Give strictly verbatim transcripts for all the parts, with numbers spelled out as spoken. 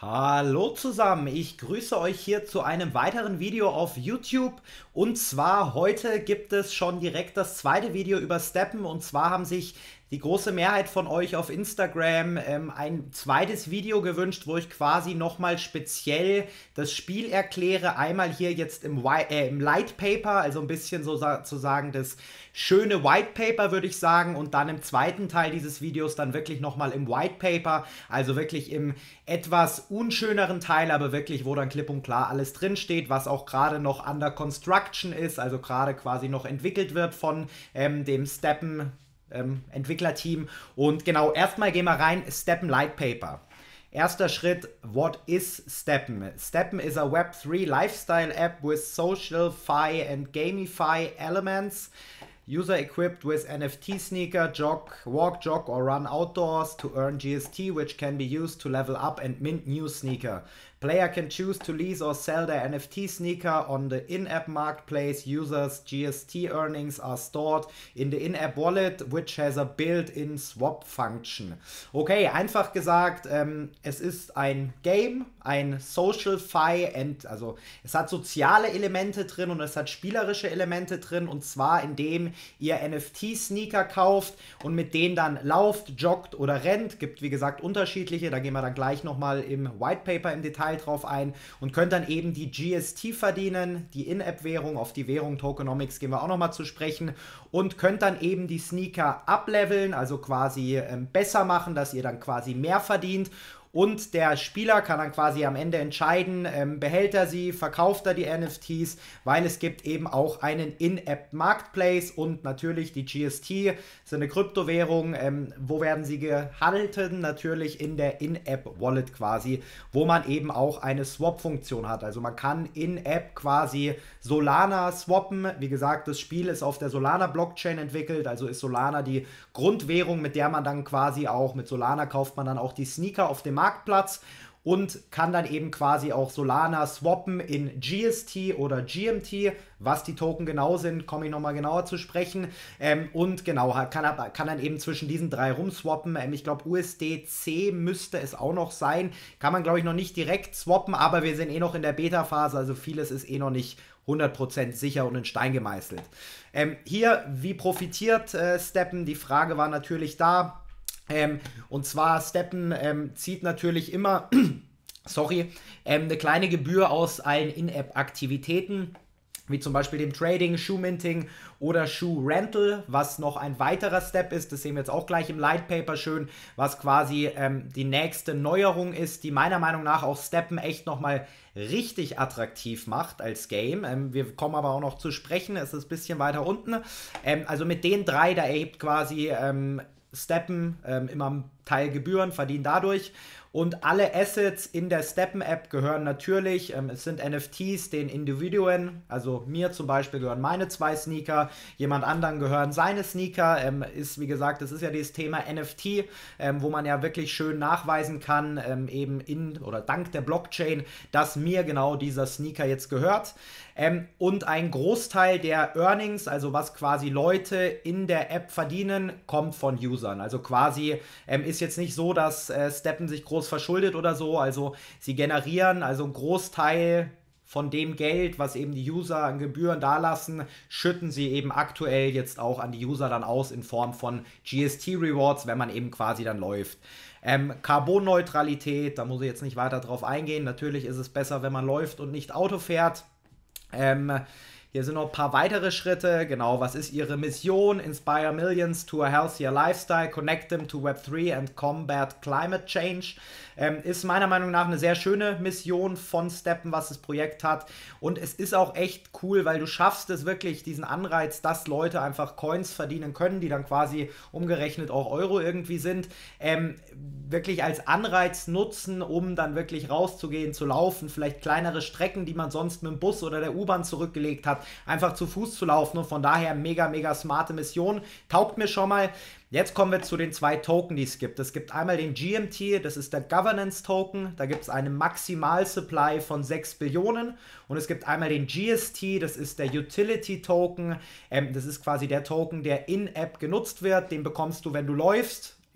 Hallo zusammen, ich grüße euch hier zu einem weiteren Video auf YouTube. Und zwar heute gibt es schon direkt das zweite Video über Steppen. Und zwar haben sich die große Mehrheit von euch auf Instagram ähm, ein zweites Video gewünscht, wo ich quasi nochmal speziell das Spiel erkläre. Einmal hier jetzt im, White, äh, im Light Paper, also ein bisschen sozusagen das schöne White Paper, würde ich sagen. Und dann im zweiten Teil dieses Videos dann wirklich nochmal im White Paper, also wirklich im etwas unschöneren Teil, aber wirklich, wo dann klipp und klar alles drinsteht, was auch gerade noch under construction ist, also gerade quasi noch entwickelt wird von ähm, dem Steppen ähm, Entwicklerteam. Und genau, erstmal gehen wir rein, Steppen Light Paper. Erster Schritt, what is Steppen? Steppen is a Web three lifestyle app with social-fi and gamify elements. User equipped with N F T sneaker, jog, walk, jog or run outdoors to earn G S T, which can be used to level up and mint new sneaker. Player can choose to lease or sell their N F T sneaker on the in-app marketplace. Users' G S T earnings are stored in the in-app wallet, which has a built-in swap function. Okay, einfach gesagt, ähm, es ist ein Game, ein Social-Fi, and, also es hat soziale Elemente drin und es hat spielerische Elemente drin, und zwar indem ihr N F T-Sneaker kauft und mit denen dann lauft, joggt oder rennt. Gibt wie gesagt unterschiedliche, da gehen wir dann gleich nochmal im White Paper im Detail drauf ein, und könnt dann eben die G S T verdienen, die In-App-Währung. Auf die Währung Tokenomics gehen wir auch nochmal zu sprechen, und könnt dann eben die Sneaker ableveln, also quasi ähm, besser machen, dass ihr dann quasi mehr verdient. Und der Spieler kann dann quasi am Ende entscheiden, ähm, behält er sie, verkauft er die N F Ts, weil es gibt eben auch einen In-App-Marketplace und natürlich die G S T, ist eine Kryptowährung. Ähm, wo werden sie gehalten? Natürlich in der In-App-Wallet quasi, wo man eben auch eine Swap-Funktion hat. Also man kann in-App quasi Solana swappen. Wie gesagt, das Spiel ist auf der Solana-Blockchain entwickelt, also ist Solana die Grundwährung, mit der man dann quasi auch, mit Solana kauft man dann auch die Sneaker auf dem Marktplatz und kann dann eben quasi auch Solana swappen in G S T oder G M T. Was die Token genau sind, komme ich nochmal genauer zu sprechen. Ähm, und genau, kann, kann dann eben zwischen diesen drei rumswappen. Ähm, ich glaube, U S D C müsste es auch noch sein. Kann man, glaube ich, noch nicht direkt swappen, aber wir sind eh noch in der Beta-Phase, also vieles ist eh noch nicht hundert Prozent sicher und in Stein gemeißelt. Ähm, hier, wie profitiert äh, Steppen? Die Frage war natürlich da. Ähm, und zwar, Steppen ähm, zieht natürlich immer, sorry, ähm, eine kleine Gebühr aus allen In-App-Aktivitäten, wie zum Beispiel dem Trading, Shoe-Minting oder Shoe-Rental, was noch ein weiterer Step ist. Das sehen wir jetzt auch gleich im Light Paper schön, was quasi ähm, die nächste Neuerung ist, die meiner Meinung nach auch Steppen echt nochmal richtig attraktiv macht als Game. Ähm, wir kommen aber auch noch zu sprechen, es ist ein bisschen weiter unten. Ähm, also mit den drei, da erhebt quasi ähm, Steppen ähm, immer einen Teil Gebühren, verdienen dadurch. Und alle Assets in der Steppen-App gehören natürlich, ähm, es sind N F Ts den Individuen, also mir zum Beispiel gehören meine zwei Sneaker, jemand anderen gehören seine Sneaker, ähm, ist wie gesagt, das ist ja dieses Thema N F T, ähm, wo man ja wirklich schön nachweisen kann, ähm, eben in oder dank der Blockchain, dass mir genau dieser Sneaker jetzt gehört. Ähm, und ein Großteil der Earnings, also was quasi Leute in der App verdienen, kommt von Usern. Also quasi ähm, ist jetzt nicht so, dass äh, Steppen sich groß verschuldet oder so, also sie generieren also einen Großteil von dem Geld, was eben die User an Gebühren dalassen, schütten sie eben aktuell jetzt auch an die User dann aus in Form von G S T-Rewards, wenn man eben quasi dann läuft. Ähm, Carbonneutralität, da muss ich jetzt nicht weiter drauf eingehen, natürlich ist es besser, wenn man läuft und nicht Auto fährt. Ähm, Hier sind noch ein paar weitere Schritte. Genau, was ist Ihre Mission? Inspire millions to a healthier lifestyle, connect them to Web three and combat climate change. Ähm, ist meiner Meinung nach eine sehr schöne Mission von Steppen, was das Projekt hat. Und es ist auch echt cool, weil du schaffst es wirklich, diesen Anreiz, dass Leute einfach Coins verdienen können, die dann quasi umgerechnet auch Euro irgendwie sind, ähm, wirklich als Anreiz nutzen, um dann wirklich rauszugehen, zu laufen, vielleicht kleinere Strecken, die man sonst mit dem Bus oder der U-Bahn zurückgelegt hat, einfach zu Fuß zu laufen, und von daher mega, mega smarte Mission. Taugt mir schon mal. Jetzt kommen wir zu den zwei Token, die es gibt. Es gibt einmal den G M T, das ist der Governance Token, da gibt es eine Maximal-Supply von sechs Billionen, und es gibt einmal den G S T, das ist der Utility Token, ähm, das ist quasi der Token, der in-App genutzt wird, den bekommst du, wenn du läufst,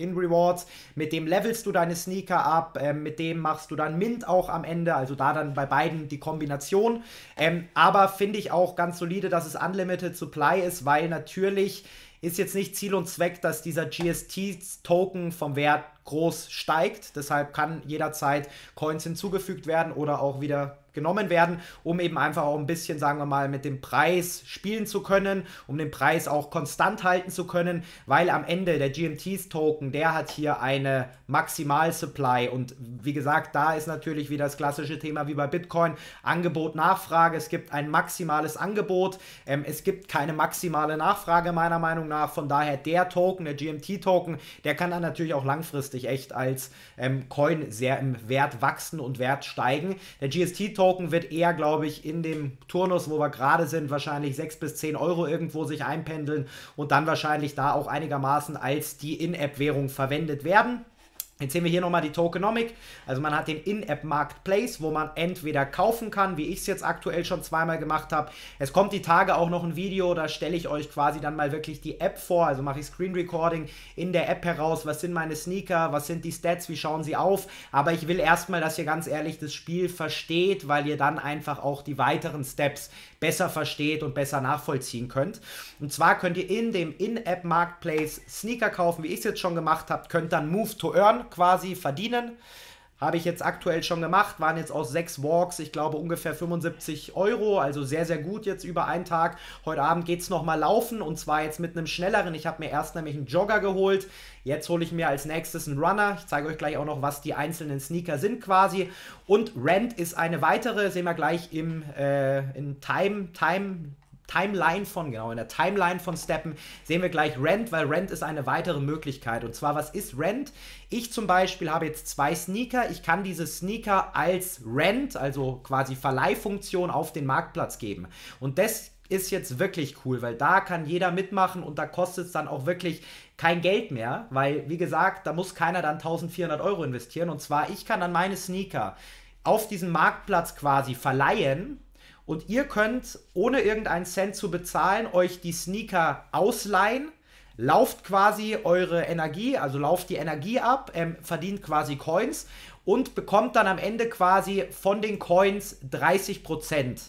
in Rewards. Mit dem levelst du deine Sneaker ab, ähm, mit dem machst du dann Mint auch am Ende, also da dann bei beiden die Kombination. Ähm, aber finde ich auch ganz solide, dass es Unlimited Supply ist, weil natürlich ist jetzt nicht Ziel und Zweck, dass dieser G S T-Token vom Wert groß steigt. Deshalb kann jederzeit Coins hinzugefügt werden oder auch wieder genommen werden, um eben einfach auch ein bisschen, sagen wir mal, mit dem Preis spielen zu können, um den Preis auch konstant halten zu können, weil am Ende der G M T-Token, der hat hier eine Maximal-Supply und wie gesagt, da ist natürlich wieder das klassische Thema wie bei Bitcoin, Angebot, Nachfrage, es gibt ein maximales Angebot, ähm, es gibt keine maximale Nachfrage meiner Meinung nach, von daher der Token, der G M T-Token, der kann dann natürlich auch langfristig echt als ähm, Coin sehr im Wert wachsen und Wert steigen. Der G S T-Token Token wird eher, glaube ich, in dem Turnus, wo wir gerade sind, wahrscheinlich sechs bis zehn Euro irgendwo sich einpendeln und dann wahrscheinlich da auch einigermaßen als die In-App-Währung verwendet werden. Jetzt sehen wir hier nochmal die Tokenomic, also man hat den In-App-Marketplace, wo man entweder kaufen kann, wie ich es jetzt aktuell schon zweimal gemacht habe. Es kommt die Tage auch noch ein Video, da stelle ich euch quasi dann mal wirklich die App vor, also mache ich Screen Recording in der App heraus, was sind meine Sneaker, was sind die Stats, wie schauen sie auf, aber ich will erstmal, dass ihr ganz ehrlich das Spiel versteht, weil ihr dann einfach auch die weiteren Steps besser versteht und besser nachvollziehen könnt. Und zwar könnt ihr in dem In-App-Marketplace Sneaker kaufen, wie ich es jetzt schon gemacht habe, könnt dann Move to Earn quasi verdienen. Habe ich jetzt aktuell schon gemacht, waren jetzt aus sechs Walks, ich glaube ungefähr fünfundsiebzig Euro, also sehr, sehr gut jetzt über einen Tag. Heute Abend geht es nochmal laufen und zwar jetzt mit einem schnelleren. Ich habe mir erst nämlich einen Jogger geholt, jetzt hole ich mir als nächstes einen Runner. Ich zeige euch gleich auch noch, was die einzelnen Sneaker sind quasi. Und Rent ist eine weitere, sehen wir gleich im äh, in Time, Time, Timeline von, genau, in der Timeline von Steppen sehen wir gleich Rent, weil Rent ist eine weitere Möglichkeit. Und zwar, was ist Rent? Ich zum Beispiel habe jetzt zwei Sneaker. Ich kann diese Sneaker als Rent, also quasi Verleihfunktion, auf den Marktplatz geben. Und das ist jetzt wirklich cool, weil da kann jeder mitmachen und da kostet es dann auch wirklich kein Geld mehr, weil, wie gesagt, da muss keiner dann eintausendvierhundert Euro investieren. Und zwar, ich kann dann meine Sneaker auf diesen Marktplatz quasi verleihen. Und ihr könnt, ohne irgendeinen Cent zu bezahlen, euch die Sneaker ausleihen, lauft quasi eure Energie, also lauft die Energie ab, ähm, verdient quasi Coins und bekommt dann am Ende quasi von den Coins dreißig Prozent.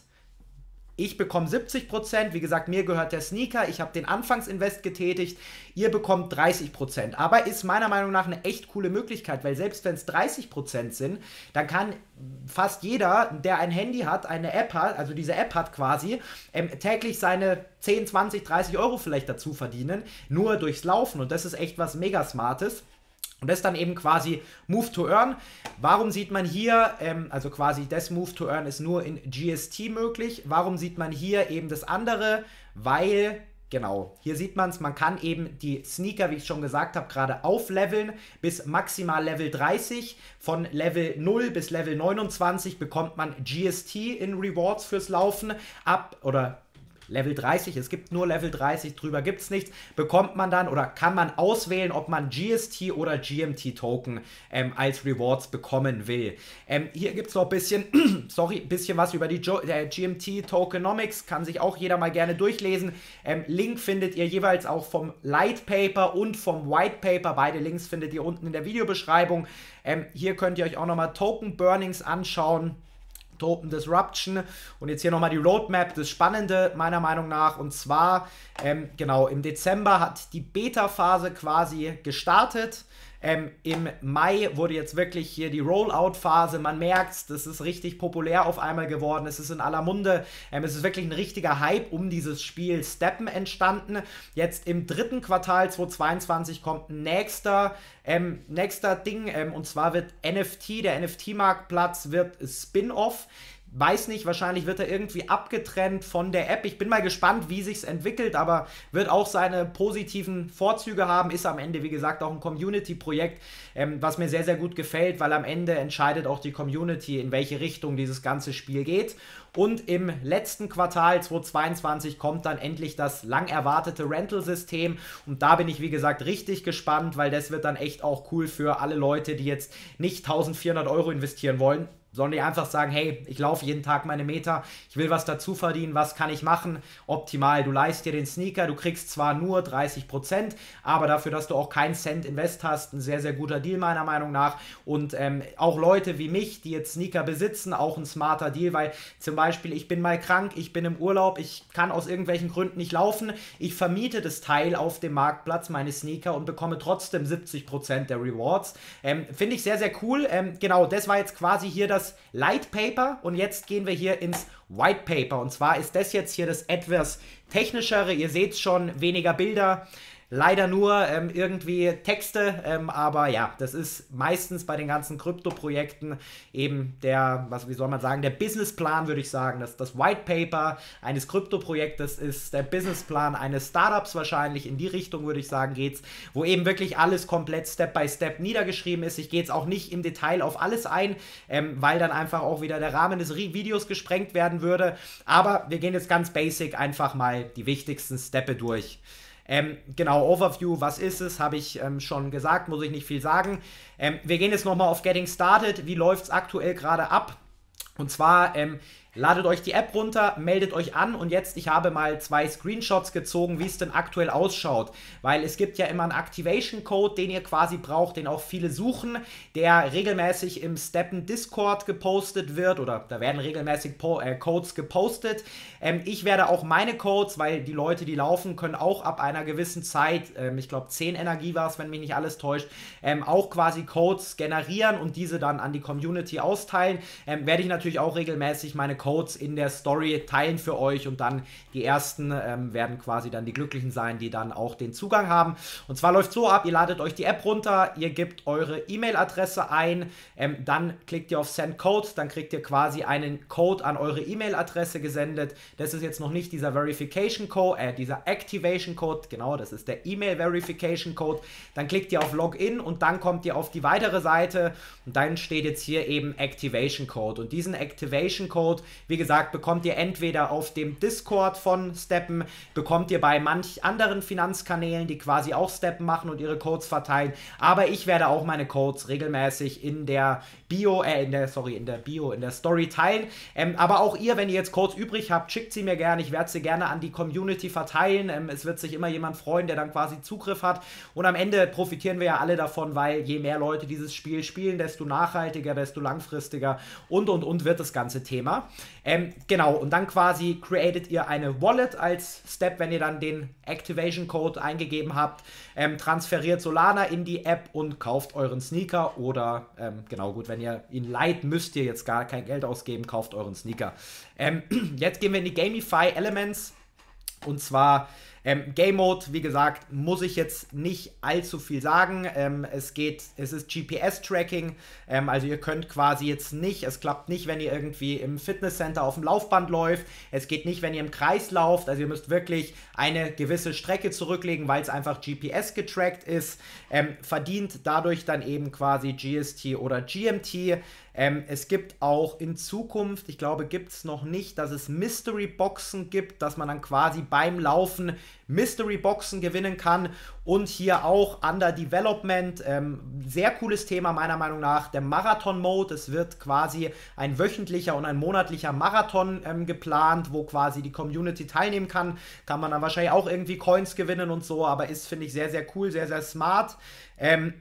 Ich bekomme siebzig Prozent, wie gesagt, mir gehört der Sneaker, ich habe den Anfangsinvest getätigt, ihr bekommt dreißig Prozent. Aber ist meiner Meinung nach eine echt coole Möglichkeit, weil selbst wenn es dreißig Prozent sind, dann kann fast jeder, der ein Handy hat, eine App hat, also diese App hat quasi, ähm, täglich seine zehn, zwanzig, dreißig Euro vielleicht dazu verdienen, nur durchs Laufen und das ist echt was mega Smartes. Und das ist dann eben quasi Move to Earn. Warum sieht man hier, ähm, also quasi das Move to Earn ist nur in G S T möglich. Warum sieht man hier eben das andere? Weil, genau, hier sieht man es, man kann eben die Sneaker, wie ich schon gesagt habe, gerade aufleveln bis maximal Level dreißig. Von Level null bis Level neunundzwanzig bekommt man G S T in Rewards fürs Laufen ab, oder Level dreißig, es gibt nur Level dreißig, drüber gibt es nichts, bekommt man dann oder kann man auswählen, ob man G S T oder G M T-Token ähm, als Rewards bekommen will. Ähm, hier gibt es noch ein bisschen, sorry, bisschen was über die äh, G M T-Tokenomics, kann sich auch jeder mal gerne durchlesen. Ähm, Link findet ihr jeweils auch vom Light Paper und vom White Paper, beide Links findet ihr unten in der Videobeschreibung. Ähm, hier könnt ihr euch auch nochmal Token Burnings anschauen. Token Disruption und jetzt hier nochmal die Roadmap, das Spannende meiner Meinung nach und zwar, ähm, genau, im Dezember hat die Beta-Phase quasi gestartet. Ähm, Im Mai wurde jetzt wirklich hier die Rollout-Phase, man merkt, das ist richtig populär auf einmal geworden, es ist in aller Munde, ähm, es ist wirklich ein richtiger Hype um dieses Spiel Steppen entstanden. Jetzt im dritten Quartal zweitausendzweiundzwanzig kommt ein nächster, ähm, nächster Ding, ähm, und zwar wird N F T, der N F T-Marktplatz wird Spin-Off. Weiß nicht, wahrscheinlich wird er irgendwie abgetrennt von der App. Ich bin mal gespannt, wie sich's entwickelt, aber wird auch seine positiven Vorzüge haben. Ist am Ende, wie gesagt, auch ein Community-Projekt, ähm, was mir sehr, sehr gut gefällt, weil am Ende entscheidet auch die Community, in welche Richtung dieses ganze Spiel geht. Und im letzten Quartal zweitausendzweiundzwanzig kommt dann endlich das lang erwartete Rental-System. Und da bin ich, wie gesagt, richtig gespannt, weil das wird dann echt auch cool für alle Leute, die jetzt nicht eintausendvierhundert Euro investieren wollen, sollen die einfach sagen, hey, ich laufe jeden Tag meine Meter, ich will was dazu verdienen, was kann ich machen? Optimal, du leihst dir den Sneaker, du kriegst zwar nur dreißig Prozent, aber dafür, dass du auch keinen Cent Invest hast, ein sehr, sehr guter Deal meiner Meinung nach. Und ähm, auch Leute wie mich, die jetzt Sneaker besitzen, auch ein smarter Deal, weil zum Beispiel ich bin mal krank, ich bin im Urlaub, ich kann aus irgendwelchen Gründen nicht laufen, ich vermiete das Teil auf dem Marktplatz, meine Sneaker, und bekomme trotzdem siebzig Prozent der Rewards. Ähm, Finde ich sehr, sehr cool. Ähm, genau, das war jetzt quasi hier das Light Paper und jetzt gehen wir hier ins White Paper. Und zwar ist das jetzt hier das etwas technischere. Ihr seht schon, weniger Bilder. Leider nur ähm, irgendwie Texte, ähm, aber ja, das ist meistens bei den ganzen Krypto-Projekten eben der, was, wie soll man sagen, der Businessplan, würde ich sagen. Das, das White Paper eines Krypto-Projektes ist der Businessplan eines Startups wahrscheinlich. In die Richtung, würde ich sagen, geht's, wo eben wirklich alles komplett Step by Step niedergeschrieben ist. Ich gehe jetzt auch nicht im Detail auf alles ein, ähm, weil dann einfach auch wieder der Rahmen des Videos gesprengt werden würde. Aber wir gehen jetzt ganz basic einfach mal die wichtigsten Steppe durch. Ähm, genau, Overview, was ist es, habe ich ähm, schon gesagt, muss ich nicht viel sagen. Ähm, wir gehen jetzt nochmal auf Getting Started, wie läuft es aktuell gerade ab? Und zwar, ähm, ladet euch die App runter, meldet euch an und jetzt, ich habe mal zwei Screenshots gezogen, wie es denn aktuell ausschaut, weil es gibt ja immer einen Activation Code, den ihr quasi braucht, den auch viele suchen, der regelmäßig im Steppen Discord gepostet wird oder da werden regelmäßig po äh, Codes gepostet. Ähm, ich werde auch meine Codes, weil die Leute, die laufen, können auch ab einer gewissen Zeit, ähm, ich glaube zehn Energie war es, wenn mich nicht alles täuscht, ähm, auch quasi Codes generieren und diese dann an die Community austeilen. Ähm, werde ich natürlich auch regelmäßig meine Codes in der Story teilen für euch und dann die ersten ähm, werden quasi dann die Glücklichen sein, die dann auch den Zugang haben. Und zwar läuft so ab, ihr ladet euch die App runter, ihr gebt eure E-Mail-Adresse ein, ähm, dann klickt ihr auf Send Code, dann kriegt ihr quasi einen Code an eure E-Mail-Adresse gesendet. Das ist jetzt noch nicht dieser Verification Code, äh, dieser Activation Code, genau, das ist der E-Mail Verification Code. Dann klickt ihr auf Login und dann kommt ihr auf die weitere Seite und dann steht jetzt hier eben Activation Code. Und diesen Activation Code, wie gesagt, bekommt ihr entweder auf dem Discord von Steppen, bekommt ihr bei manch anderen Finanzkanälen, die quasi auch Steppen machen und ihre Codes verteilen. Aber ich werde auch meine Codes regelmäßig in der Bio, äh, in der, sorry, in der Bio, in der Story teilen. Ähm, aber auch ihr, wenn ihr jetzt Codes übrig habt, schickt sie mir gerne. Ich werde sie gerne an die Community verteilen. Ähm, es wird sich immer jemand freuen, der dann quasi Zugriff hat. Und am Ende profitieren wir ja alle davon, weil je mehr Leute dieses Spiel spielen, desto nachhaltiger, desto langfristiger und, und, und wird das ganze Thema. Ähm, genau, und dann quasi createt ihr eine Wallet als Step, wenn ihr dann den Activation Code eingegeben habt, ähm, transferiert Solana in die App und kauft euren Sneaker oder, ähm, genau, gut, wenn ihr ihn leiht, müsst ihr jetzt gar kein Geld ausgeben, kauft euren Sneaker. Ähm, jetzt gehen wir in die Gamify Elements und zwar Ähm, Game Mode, wie gesagt, muss ich jetzt nicht allzu viel sagen. Ähm, es geht, es ist G P S-Tracking, ähm, also ihr könnt quasi jetzt nicht, es klappt nicht, wenn ihr irgendwie im Fitnesscenter auf dem Laufband läuft. Es geht nicht, wenn ihr im Kreis lauft. Also ihr müsst wirklich eine gewisse Strecke zurücklegen, weil es einfach G P S getrackt ist. Ähm, verdient dadurch dann eben quasi G S T oder G M T. Ähm, es gibt auch in Zukunft, ich glaube, gibt es noch nicht, dass es Mystery-Boxen gibt, dass man dann quasi beim Laufen Mystery-Boxen gewinnen kann. Und hier auch Under Development, ähm, sehr cooles Thema meiner Meinung nach, der Marathon-Mode. Es wird quasi ein wöchentlicher und ein monatlicher Marathon ähm, geplant, wo quasi die Community teilnehmen kann. Kann man dann wahrscheinlich auch irgendwie Coins gewinnen und so, aber ist, finde ich, sehr, sehr cool, sehr, sehr smart. Ähm,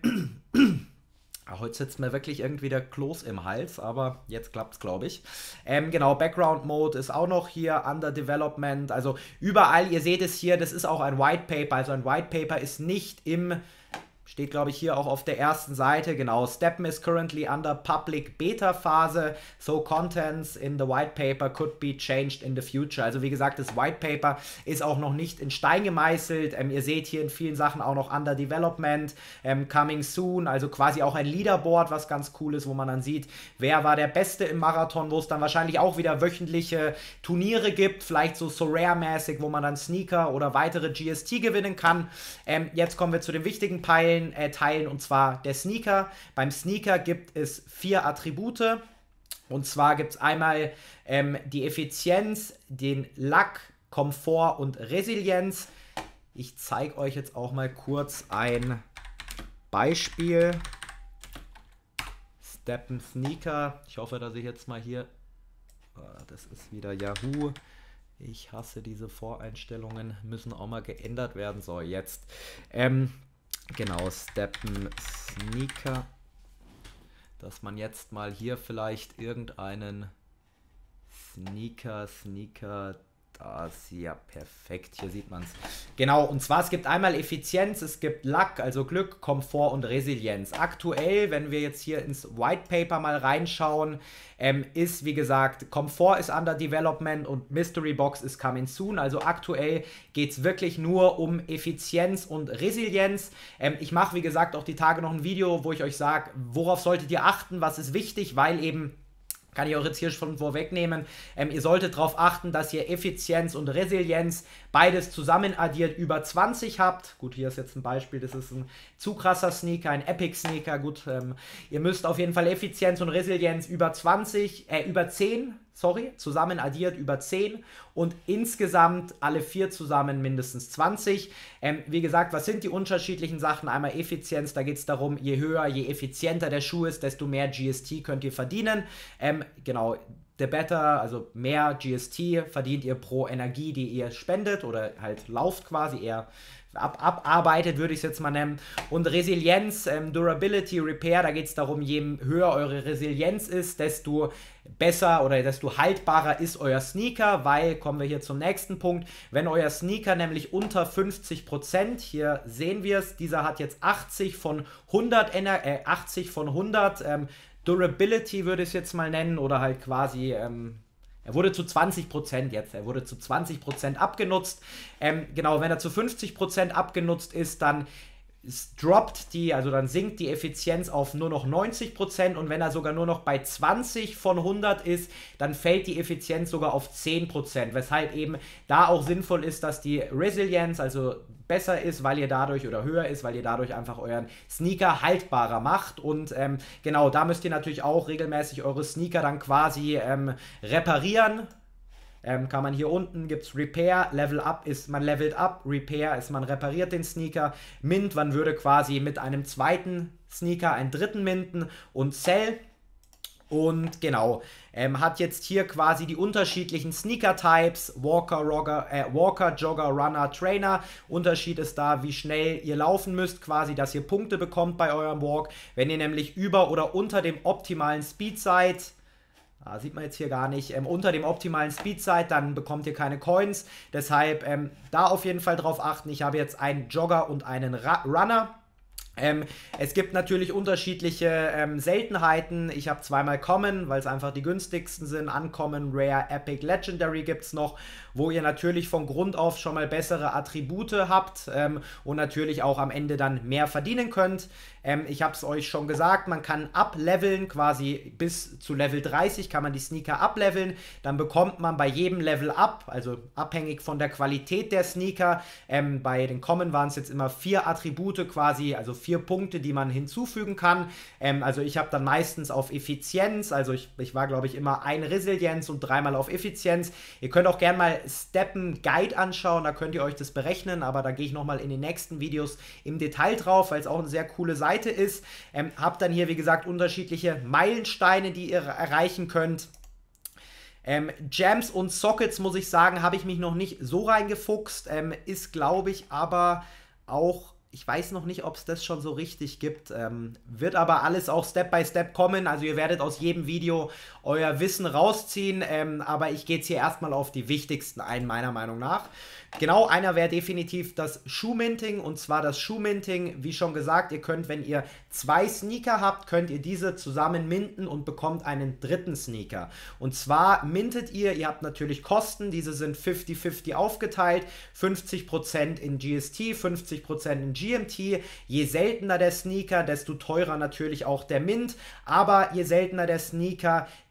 Heute sitzt mir wirklich irgendwie der Kloß im Hals, aber jetzt klappt's, glaube ich. Ähm, genau, Background Mode ist auch noch hier, Under Development, also überall, ihr seht es hier, das ist auch ein White Paper, also ein White Paper ist nicht im, steht glaube ich hier auch auf der ersten Seite, genau, Steppen is currently under Public Beta Phase, so contents in the White Paper could be changed in the future. Also wie gesagt, das White Paper ist auch noch nicht in Stein gemeißelt. Ähm, ihr seht hier in vielen Sachen auch noch Under Development, ähm, Coming Soon, also quasi auch ein Leaderboard, was ganz cool ist, wo man dann sieht, wer war der Beste im Marathon, wo es dann wahrscheinlich auch wieder wöchentliche Turniere gibt, vielleicht so Sorare-mäßig, wo man dann Sneaker oder weitere G S T gewinnen kann. Ähm, jetzt kommen wir zu den wichtigen Teilen. Äh, teilen und zwar der Sneaker. Beim Sneaker gibt es vier Attribute und zwar gibt es einmal ähm, die Effizienz, den Lack, Komfort und Resilienz. Ich zeige euch jetzt auch mal kurz ein Beispiel. Steppen Sneaker. Ich hoffe, dass ich jetzt mal hier... Das ist wieder Yahoo. Ich hasse diese Voreinstellungen. Müssen auch mal geändert werden. So, jetzt. Ähm, genau, Steppen Sneaker. Dass man jetzt mal hier vielleicht irgendeinen Sneaker, Sneaker... Das ist ja perfekt, hier sieht man es. Genau, und zwar es gibt einmal Effizienz, es gibt Luck, also Glück, Komfort und Resilienz. Aktuell, wenn wir jetzt hier ins White Paper mal reinschauen, ähm, ist wie gesagt, Komfort ist under development und Mystery Box ist coming soon. Also aktuell geht es wirklich nur um Effizienz und Resilienz. Ähm, ich mache wie gesagt auch die Tage noch ein Video, wo ich euch sage, worauf solltet ihr achten, was ist wichtig, weil eben... Kann ich auch jetzt hier schon vorwegnehmen. Ähm, ihr solltet darauf achten, dass ihr Effizienz und Resilienz beides zusammen addiert über zwanzig habt. Gut, hier ist jetzt ein Beispiel, das ist ein zu krasser Sneaker, ein Epic Sneaker. Gut, ähm, ihr müsst auf jeden Fall Effizienz und Resilienz über zwanzig, äh, über zehn, sorry, zusammen addiert über zehn und insgesamt alle vier zusammen mindestens zwanzig. Ähm, wie gesagt, was sind die unterschiedlichen Sachen? Einmal Effizienz, da geht es darum, je höher, je effizienter der Schuh ist, desto mehr G S T könnt ihr verdienen. Ähm, genau, the better, also mehr G S T verdient ihr pro Energie, die ihr spendet oder halt lauft quasi, eher ab, abarbeitet, würde ich es jetzt mal nennen. Und Resilienz, ähm, Durability, Repair, da geht es darum, je höher eure Resilienz ist, desto besser oder desto haltbarer ist euer Sneaker, weil, kommen wir hier zum nächsten Punkt, wenn euer Sneaker nämlich unter fünfzig Prozent, hier sehen wir es, dieser hat jetzt achtzig von hundert, äh, achtzig von hundert, ähm, Durability würde ich es jetzt mal nennen, oder halt quasi, ähm, er wurde zu zwanzig Prozent jetzt, er wurde zu zwanzig Prozent abgenutzt. Ähm, genau, wenn er zu fünfzig Prozent abgenutzt ist, dann es droppt die, also dann sinkt die Effizienz auf nur noch neunzig Prozent und wenn er sogar nur noch bei zwanzig von hundert ist, dann fällt die Effizienz sogar auf zehn Prozent, weshalb eben da auch sinnvoll ist, dass die Resilienz, also besser ist, weil ihr dadurch, oder höher ist, weil ihr dadurch einfach euren Sneaker haltbarer macht und ähm, genau, da müsst ihr natürlich auch regelmäßig eure Sneaker dann quasi ähm, reparieren. Ähm, kann man hier unten, gibt es Repair, Level Up ist, man levelt up, Repair ist, man repariert den Sneaker, Mint, man würde quasi mit einem zweiten Sneaker einen dritten minten und Sell. Und genau, ähm, hat jetzt hier quasi die unterschiedlichen Sneaker-Types, Walker, Rogger, äh, Walker, Jogger, Runner, Trainer. Unterschied ist da, wie schnell ihr laufen müsst, quasi, dass ihr Punkte bekommt bei eurem Walk. Wenn ihr nämlich über oder unter dem optimalen Speed seid, Ah, sieht man jetzt hier gar nicht, ähm, unter dem optimalen Speed seid, dann bekommt ihr keine Coins. Deshalb ähm, da auf jeden Fall drauf achten. Ich habe jetzt einen Jogger und einen Ra Runner. Ähm, es gibt natürlich unterschiedliche ähm, Seltenheiten. Ich habe zweimal Common, weil es einfach die günstigsten sind. Uncommon, Rare, Epic, Legendary gibt es noch, wo ihr natürlich von Grund auf schon mal bessere Attribute habt ähm, und natürlich auch am Ende dann mehr verdienen könnt. Ähm, ich habe es euch schon gesagt, man kann ableveln, quasi bis zu Level dreißig kann man die Sneaker ableveln. Dann bekommt man bei jedem Level up, also abhängig von der Qualität der Sneaker, ähm, bei den Common waren es jetzt immer vier Attribute quasi, also vier Punkte, die man hinzufügen kann. Ähm, also ich habe dann meistens auf Effizienz, also ich, ich war glaube ich immer ein Resilienz und dreimal auf Effizienz. Ihr könnt auch gerne mal Steppen Guide anschauen, da könnt ihr euch das berechnen, aber da gehe ich nochmal in den nächsten Videos im Detail drauf, weil es auch eine sehr coole Seite ist. Ähm, habt dann hier wie gesagt unterschiedliche Meilensteine, die ihr erreichen könnt. Ähm, Jams und Sockets, muss ich sagen, habe ich mich noch nicht so reingefuchst, ähm, ist glaube ich aber auch, ich weiß noch nicht, ob es das schon so richtig gibt, ähm, wird aber alles auch Step by Step kommen, also ihr werdet aus jedem Video euer Wissen rausziehen, ähm, aber ich gehe jetzt hier erstmal auf die wichtigsten ein, meiner Meinung nach. Genau, einer wäre definitiv das Shoe-Minting, und zwar das Shoe-Minting, wie schon gesagt, ihr könnt, wenn ihr zwei Sneaker habt, könnt ihr diese zusammen minten und bekommt einen dritten Sneaker. Und zwar mintet ihr, ihr habt natürlich Kosten, diese sind fünfzig fünfzig aufgeteilt, fünfzig Prozent in G S T, fünfzig Prozent in G M T. Je seltener der Sneaker, desto teurer natürlich auch der Mint, aber je seltener der Sneaker,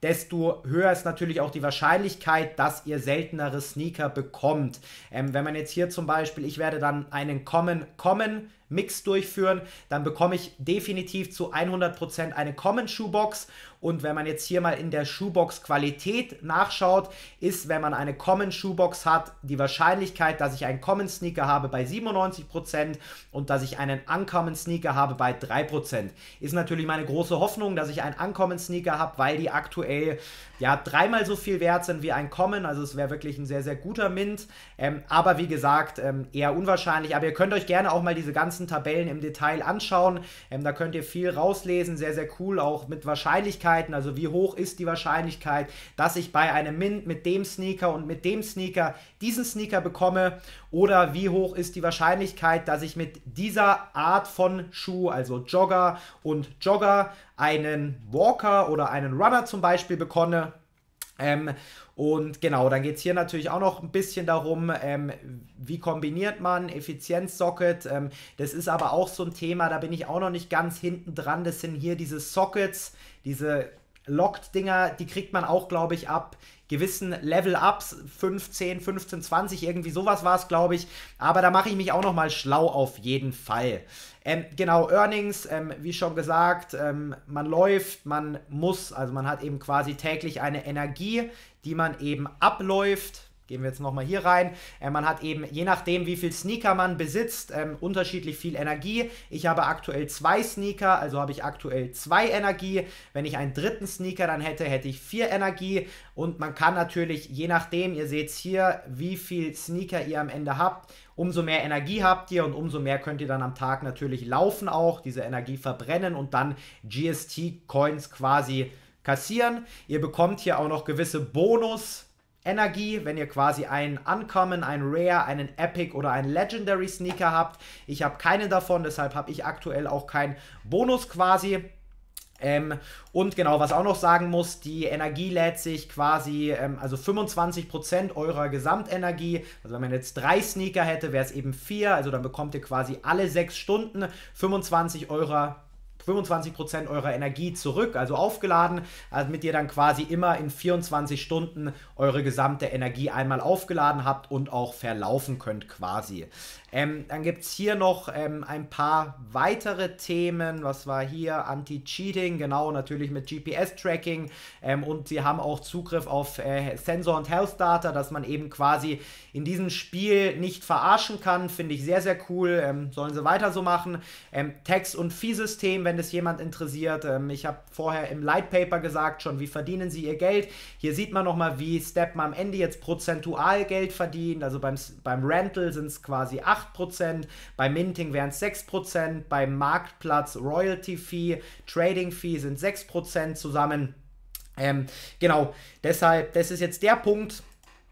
desto höher ist natürlich auch die Wahrscheinlichkeit, dass ihr seltenere Sneaker bekommt. Ähm, wenn man jetzt hier zum Beispiel, ich werde dann einen Common Common Mix durchführen, dann bekomme ich definitiv zu hundert Prozent eine Common Shoebox. Und wenn man jetzt hier mal in der Shoebox Qualität nachschaut, ist, wenn man eine Common Shoebox hat, die Wahrscheinlichkeit, dass ich einen Common Sneaker habe bei siebenundneunzig Prozent und dass ich einen Uncommon Sneaker habe bei drei Prozent. Ist natürlich meine große Hoffnung, dass ich einen Uncommon Sneaker habe, weil die aktuell ja dreimal so viel wert sind wie ein Common. Also es wäre wirklich ein sehr, sehr guter Mint. Ähm, aber wie gesagt, ähm, eher unwahrscheinlich. Aber ihr könnt euch gerne auch mal diese ganzen Tabellen im Detail anschauen. Ähm, da könnt ihr viel rauslesen. Sehr, sehr cool, auch mit Wahrscheinlichkeiten. Also wie hoch ist die Wahrscheinlichkeit, dass ich bei einem Mint mit dem Sneaker und mit dem Sneaker diesen Sneaker bekomme, oder wie hoch ist die Wahrscheinlichkeit, dass ich mit dieser Art von Schuh, also Jogger und Jogger, einen Walker oder einen Runner zum Beispiel bekomme. Ähm, und genau, dann geht es hier natürlich auch noch ein bisschen darum, ähm, wie kombiniert man Effizienz-Socket. Ähm, das ist aber auch so ein Thema, da bin ich auch noch nicht ganz hinten dran. Das sind hier diese Sockets, diese Locked-Dinger, die kriegt man auch, glaube ich, ab gewissen Level-Ups, fünfzehn, fünfzehn, zwanzig, irgendwie sowas war es, glaube ich. Aber da mache ich mich auch noch mal schlau auf jeden Fall. Ähm, genau, Earnings, ähm, wie schon gesagt, ähm, man läuft, man muss, also man hat eben quasi täglich eine Energie, die man eben abläuft. Gehen wir jetzt nochmal hier rein. Äh, man hat eben, je nachdem, wie viel Sneaker man besitzt, ähm, unterschiedlich viel Energie. Ich habe aktuell zwei Sneaker, also habe ich aktuell zwei Energie. Wenn ich einen dritten Sneaker dann hätte, hätte ich vier Energie. Und man kann natürlich, je nachdem, ihr seht hier, wie viel Sneaker ihr am Ende habt, umso mehr Energie habt ihr und umso mehr könnt ihr dann am Tag natürlich laufen auch, diese Energie verbrennen und dann G S T-Coins quasi kassieren. Ihr bekommt hier auch noch gewisse Bonus- Energie, wenn ihr quasi einen Uncommon, einen Rare, einen Epic oder einen Legendary Sneaker habt. Ich habe keine davon, deshalb habe ich aktuell auch keinen Bonus quasi. Ähm, und genau, was auch noch sagen muss, die Energie lädt sich quasi, ähm, also fünfundzwanzig Prozent eurer Gesamtenergie, also wenn man jetzt drei Sneaker hätte, wäre es eben vier, also dann bekommt ihr quasi alle sechs Stunden fünfundzwanzig eurer fünfundzwanzig Prozent eurer Energie zurück, also aufgeladen, damit ihr dann quasi immer in vierundzwanzig Stunden eure gesamte Energie einmal aufgeladen habt und auch verlaufen könnt quasi. Ähm, dann gibt es hier noch ähm, ein paar weitere Themen. Was war hier? Anti-Cheating, genau, natürlich mit G P S-Tracking. Ähm, und sie haben auch Zugriff auf äh, Sensor- und Health-Data, dass man eben quasi in diesem Spiel nicht verarschen kann. Finde ich sehr, sehr cool. Ähm, sollen sie weiter so machen. Ähm, Tax- und Fee-System, wenn das jemand interessiert. Ähm, ich habe vorher im Light Paper gesagt schon, wie verdienen sie ihr Geld. Hier sieht man nochmal, wie Steppen am Ende jetzt prozentual Geld verdient. Also beim, beim Rental sind es quasi acht Prozent, beim Minting wären es sechs Prozent, beim Marktplatz Royalty Fee, Trading Fee sind sechs Prozent zusammen. Ähm, genau, deshalb, das ist jetzt der Punkt.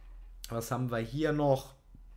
Was haben wir hier noch?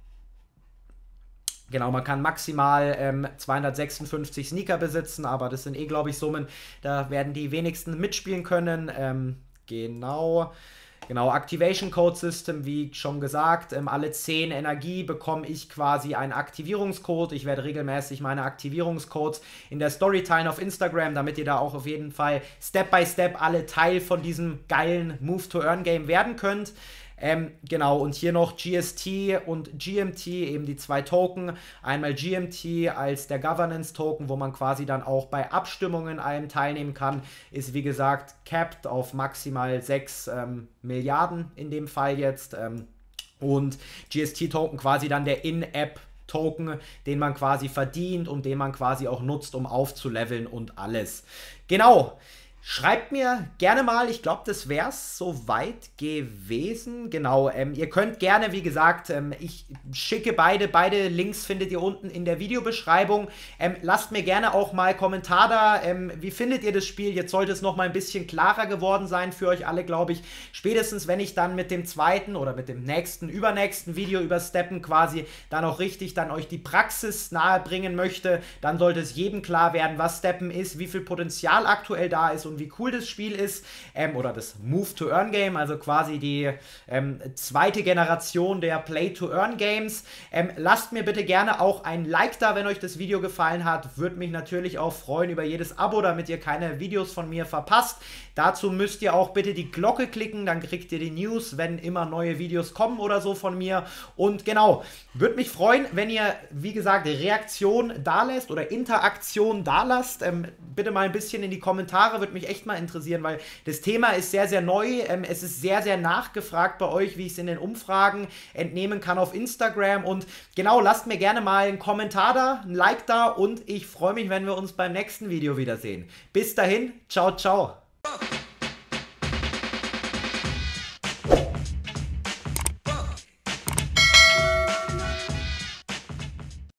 Genau, man kann maximal ähm, zweihundertsechsundfünfzig Sneaker besitzen, aber das sind eh, glaube ich, Summen, da werden die wenigsten mitspielen können. Ähm, genau. Genau, Activation Code System, wie schon gesagt, ähm, alle zehn Energie bekomme ich quasi einen Aktivierungscode. Ich werde regelmäßig meine Aktivierungscodes in der Story teilen auf Instagram, damit ihr da auch auf jeden Fall Step by Step alle Teil von diesem geilen Move-to-Earn-Game werden könnt. Ähm, genau, und hier noch G S T und G M T, eben die zwei Token. Einmal G M T als der Governance-Token, wo man quasi dann auch bei Abstimmungen allem teilnehmen kann, ist wie gesagt capped auf maximal sechs ähm, Milliarden in dem Fall jetzt. Ähm, und G S T-Token quasi dann der In-App Token, den man quasi verdient und den man quasi auch nutzt, um aufzuleveln und alles. Genau. Schreibt mir gerne mal, ich glaube, das wäre es soweit gewesen. Genau, ähm, ihr könnt gerne, wie gesagt, ähm, ich schicke beide, beide Links findet ihr unten in der Videobeschreibung. Ähm, lasst mir gerne auch mal Kommentar da, ähm, wie findet ihr das Spiel? Jetzt sollte es noch mal ein bisschen klarer geworden sein für euch alle, glaube ich. Spätestens, wenn ich dann mit dem zweiten oder mit dem nächsten, übernächsten Video über Steppen quasi dann auch richtig dann euch die Praxis nahe bringen möchte, dann sollte es jedem klar werden, was Steppen ist, wie viel Potenzial aktuell da ist und wie cool das Spiel ist, ähm, oder das Move-to-Earn-Game, also quasi die ähm, zweite Generation der Play-to-Earn-Games. Ähm, lasst mir bitte gerne auch ein Like da, wenn euch das Video gefallen hat. Würde mich natürlich auch freuen über jedes Abo, damit ihr keine Videos von mir verpasst. Dazu müsst ihr auch bitte die Glocke klicken, dann kriegt ihr die News, wenn immer neue Videos kommen oder so von mir. Und genau, würde mich freuen, wenn ihr, wie gesagt, Reaktion da lässt oder Interaktion da lasst. Ähm, bitte mal ein bisschen in die Kommentare, würde mich echt mal interessieren, weil das Thema ist sehr, sehr neu. Ähm, es ist sehr, sehr nachgefragt bei euch, wie ich es in den Umfragen entnehmen kann auf Instagram. Und genau, lasst mir gerne mal einen Kommentar da, ein Like da und ich freue mich, wenn wir uns beim nächsten Video wiedersehen. Bis dahin, ciao, ciao.